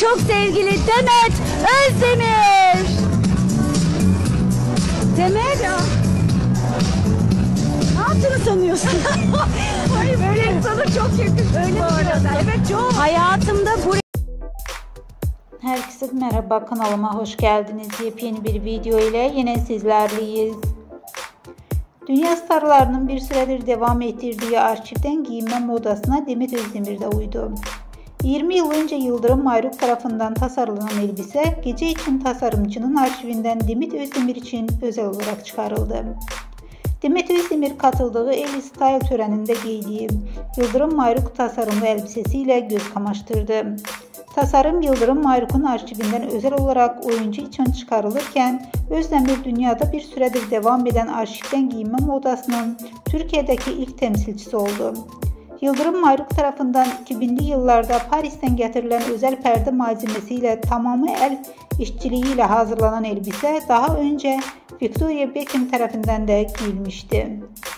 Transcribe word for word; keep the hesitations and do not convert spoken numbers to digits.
çok sevgili Demet Özdemir. Demet ya. Ne yaptığını sanıyorsun? Hayır, böyle sana çok yakın. Öyle mi diyorsun? Evet, çok. Hayatımda buraya... Herkese merhaba, kanalıma hoş geldiniz. Yepyeni bir video ile yine sizlerleyiz. Dünya starlarının bir süredir devam ettirdiği arşivden giyinme modasına Demet Özdemir de uydu. yirmi yıl önce Yıldırım Mayruk tarafından tasarlanan elbise, gece için tasarımcının arşivinden Demet Özdemir için özel olarak çıkarıldı. Demet Özdemir katıldığı El Style töreninde giydiği Yıldırım Mayruk tasarımlı elbisesiyle göz kamaştırdı. Tasarım Yıldırım Mayruk'un arşivinden özel olarak oyuncu için çıkarılırken, Özdemir dünyada bir süredir devam eden arşivden giyinme modasının Türkiye'deki ilk temsilcisi oldu. Yıldırım Mayruk tarafından iki binli yıllarda Paris'ten getirilen özel perde malzemesiyle tamamı el işçiliğiyle hazırlanan elbise daha önce Victoria Beckham tarafından da giyilmişti.